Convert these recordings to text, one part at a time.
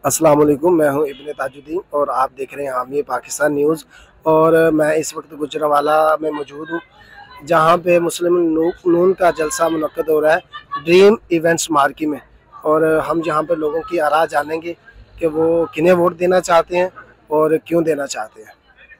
अस्सलाम वालेकुम, मैं हूं इब्ने ताजुद्दीन और आप देख रहे हैं आमिर पाकिस्तान न्यूज़। और मैं इस वक्त गुजरांवाला में मौजूद हूं, जहां पे मुस्लिम नून का जलसा मुनक्कद हो रहा है ड्रीम इवेंट्स मार्की में। और हम जहां पे लोगों की आरा जानेंगे कि वो किन्हें वोट देना चाहते हैं और क्यों देना चाहते हैं।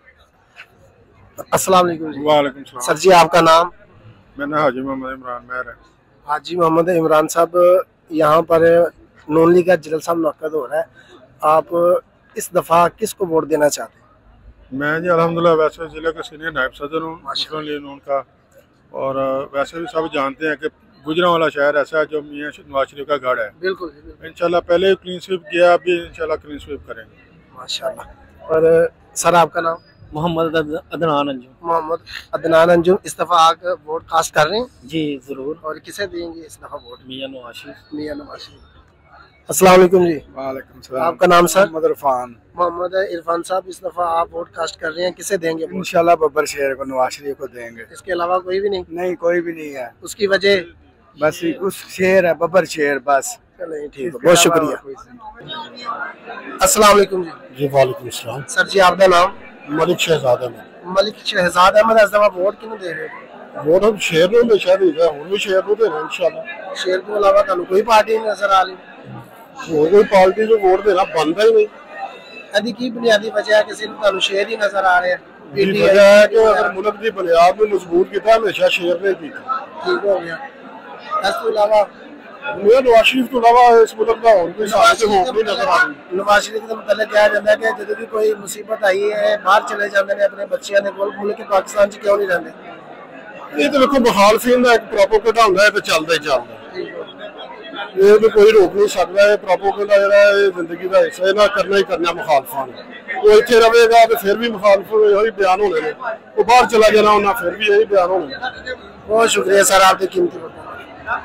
अस्सलाम वालेकुम जी। वालेकुम सलाम। सर जी, आपका नाम? मेरा हाजी मोहम्मद इमरान मेहर है। हाजी मोहम्मद इमरान साहब, यहाँ पर नून लीग का जलसा मुनक्कद हो रहा है, आप इस दफ़ा किसको वोट देना चाहते हैं? मैं जी अल्हम्दुलिल्लाह वैसे ज़िले का सीनियर नायब सदर हूँ मुस्लिम लीग नून का। और वैसे भी सब जानते हैं कि गुजरांवाला शहर ऐसा है जो मियां नवाज शरीफ का गढ़ है। बिल्कुल इंशाल्लाह पहले क्लीन स्वीप किया, अभी इंशाल्लाह क्लीन स्वीप करेंगे माशाल्लाह। और सर, आपका नाम? मोहम्मद अदनान अंजुम। मोहम्मद अदनान अंजुम, इस दफ़ा आप वोट कास्ट कर रहे हैं? जी ज़रूर। और किसे देंगे इस दफ़ा वोट? मियां नवाज शरीफ। मियां नवाज शरीफ। अस्सलाम वालेकुम जी। वालेकुम सलाम। आपका नाम सर? मोहम्मद इरफान। मोहम्मद इरफान साहब, इस दफ़ा आप वोट कास्ट कर रहे हैं, किसे देंगे वोट? इंशाल्लाह बब्बर शेर को, नवाज शरीफ को देंगे। इसके अलावा कोई भी नहीं? नहीं, कोई भी नहीं है। उसकी वजह? बस उस शेर है, बब्बर शेर बस। चलिए ठीक है, बहुत शुक्रिया। अस्सलाम वालेकुम जी। जी वालेकुम सलाम। सर जी, आपका नाम? मलिक शहजाद अहमद। मलिक शहजाद अहमद, इस दफ़ा वोट क्यों दे रहे हो? वोट हम शेर ਨੂੰ ਹਮੇਸ਼ਾ ਦੇਈਦਾ, ਹੁਣ ਵੀ शेर ਨੂੰ ਦੇਣਾ इंशाल्लाह। शेर के अलावा ਤੁਹਾਨੂੰ कोई पार्टी नहीं नजर आ रही? ਹੋਰ ਕੋਈ ਪਾਰਟੀ ਨੂੰ ਵੋਟ ਦੇਣਾ ਬਣਦਾ ਹੀ ਨਹੀਂ। ਇਹਦੀ ਕੀ ਬੁਨਿਆਦੀ ਵਜ੍ਹਾ ਹੈ ਕਿ ਸਿਰਫ ਤੁਹਾਨੂੰ ਸ਼ੇਰ ਹੀ ਨਜ਼ਰ ਆ ਰਿਹਾ? ਇਹ ਵਜ੍ਹਾ ਹੈ ਕਿ ਅਗਰ ਮੁਲਕ ਦੀ ਬੁਨਿਆਦ ਨੂੰ ਮਜ਼ਬੂਤ ਕੀਤਾ ਹਮੇਸ਼ਾ शेर ਨੇ ਕੀਤਾ। ठीक हो गया। ਇਸ ਤੋਂ ਇਲਾਵਾ ਮਿਆਂ ਨਵਾਜ਼ ਸ਼ਰੀਫ ਤੋਂ ਇਲਾਵਾ ਇਸ ਮੁਲਕ ਦਾ ਹੋਰ ਕੋਈ ਸਾਥ ਹੋਰ ਨਹੀਂ ਨਜ਼ਰ ਆ ਰਹੀ। नवाज शरीफ का मतलब क्या कहता है कि जब भी कोई मुसीबत आई है बाहर चले जाते हैं अपने बच्चों ने कोल, मुल्क के पाकिस्तान च क्यों नहीं रहते? ਇਹ ਤਾਂ ਵੇਖੋ ਮੁਖਾਲਫੀਨ ਦਾ ਇੱਕ ਪ੍ਰੋਪੋਗੈਂਡਾ ਹੁੰਦਾ ਹੈ ਤੇ ਚੱਲਦਾ ਹੀ ਚੱਲਦਾ। ਇਹ ਤਾਂ ਕੋਈ ਰੋਕ ਨਹੀਂ ਸਕਦਾ। ਇਹ ਪ੍ਰੋਪੋਗੈਂਡਾ ਜਿਹੜਾ ਇਹ ਜ਼ਿੰਦਗੀ ਦਾ ਹਿੱਸਾ, ਇਹਨਾਂ ਕਰਨਾ ਹੀ ਕਰਨਾ ਮੁਖਾਲਫਾਂ ਨੇ। ਉਹ ਇੱਥੇ ਰਵੇਗਾ ਤੇ ਫਿਰ ਵੀ ਮੁਖਾਲਫ ਇਹੀ ਬਿਆਨ ਹੋਣੇ ਨੇ, ਉਹ ਬਾਹਰ ਚਲਾ ਜਾਣਾ ਉਹਨਾਂ ਫਿਰ ਵੀ ਇਹੀ ਬਿਆਨ होने ने। बहुत शुक्रिया सर, आपके कीमती वक्त।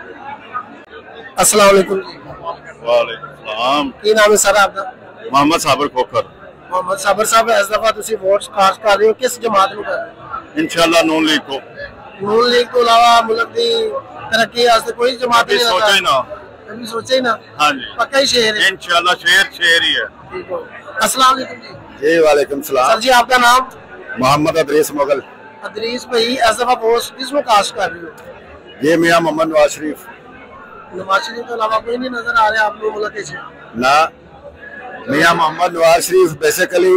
अस्सलाम वालेकुम जी। वालेकुम सलाम। की नाम है सर आपका? मोहम्मद साबर खोखर। मोहम्मद साबर साहब, इस दफा तुसी वोट कास्ट कर रहे हो, किस जमात ਨੂੰ कर रहे हो? इंशाल्लाह नून लीग को। नून लीग ਤੋਂ ਇਲਾਵਾ ਮੁਲਕ ਦੀ ਤਰੱਕੀ ਵਾਸਤੇ ਕੋਈ ਜਮਾਤ अभी नहीं सोचा ही ना। कभी सोचा ही ना? हाँ जी, पक्का ही शेर है। इंशाल्लाह शेर शेर ही है। ठीक हो। अस्सलाम वालेकुम जी। जी वालेकुम सलाम। सर जी, आपका नाम? मोहम्मद अदरीस मुगल। अदरीस भाई, इस दफा वोट किसको कास्ट कर रहे हो? ये मियां मोहम्मद नवाज शरीफ। नवाज शरीफ के अलावा कोई नहीं नजर आ रहा आपको मुल्क के? ना, मियां मोहम्मद नवाज शरीफ बेसिकली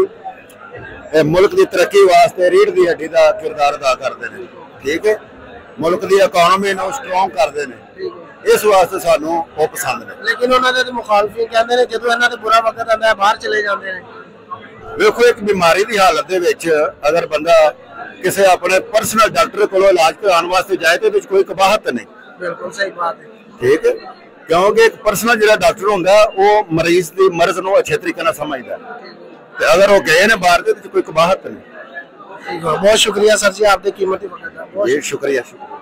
मुल्क की तरक्की वास्ते रीढ़ की हड्डी का किरदार अदा करते हैं। ठीक है, मुल्क की इकोनॉमी ਨੂੰ स्ट्रोंग करते हैं, इस वास्ते सानू वो पसंद ने। लेकिन उन्होंने तो मुखालफी कहते हैं जो इन्होंने बुरा वक्त आता है बाहर चले जाते हैं। देखो, एक बीमारी की हालत दे विच अगर बंदा किसी अपने पर्सनल डॉक्टर को इलाज कराने वास्ते जाए तो कोई कबाहत नहीं। बिल्कुल सही बात है। ठीक है, क्योंकि एक पर्सनल जो डॉक्टर होंगे वो मरीज की मर्ज को अच्छे तरीके समझता है। तो अगर वो गए ने बाहर तो कोई कबाहत नहीं। बहुत शुक्रिया सर जी, आपके कीमती वक्त। जी शुक्रिया।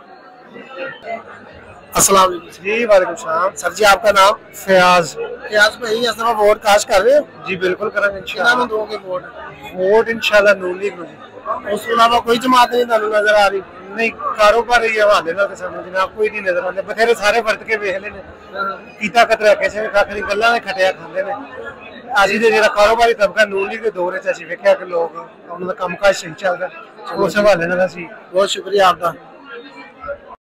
अस्सलाम वालेकुम जी। वालेकुम सलाम। सर जी, आपका नाम? फयाज। फयाज भाई, इस दफा वोट कास्ट कर रहे हो? जी बिल्कुल करेंगे इंशाल्लाह। किन्हों दोगे वोट? वोट इंशाल्लाह नून लीग ਨੂੰ ਜੀ। ਉਸ ਤੋਂ ਇਲਾਵਾ ਕੋਈ ਜਮਾਤ ਨਹੀਂ ਤੁਹਾਨੂੰ ਨਜ਼ਰ ਆ ਰਹੀ? ਨਹੀਂ, ਕਾਰੋਬਾਰ ਹੀ ਹਵਾਲੇ ਨਾਲ ਸਾਨੂੰ ਜਨਾਬ ਕੋਈ ਨਹੀਂ ਨਜ਼ਰ ਆਉਂਦੇ। ਬਥੇਰੇ ਸਾਰੇ ਵਰਤ ਕੇ ਵੇਖ ਲੈਣੇ, ਕੀਤਾ ਕਤਰਾ ਕਿਸੇ ਨੇ ਕੱਖ ਨਹੀਂ, ਗੱਲਾਂ ਨੇ ਖਟਿਆ ਖਾਂਦੇ ਨੇ। ਅਸੀਂ ਦੇ ਜਿਹੜਾ ਕਾਰੋਬਾਰੀ ਤਬਕਾ ਨੂਨ ਲੀਗ ਦੇ ਦੌਰ ਵਿੱਚ ਅਸੀਂ ਵੇਖਿਆ ਕਿ ਲੋਕ ਉਹਨਾਂ ਦਾ ਕੰਮਕਾਜ ਸਹੀ ਚੱਲਦਾ, ਉਸ ਹਵਾਲੇ ਨਾਲ ਅਸੀਂ। ਬਹੁਤ ਸ਼ੁਕਰੀਆ ਆਪਦਾ।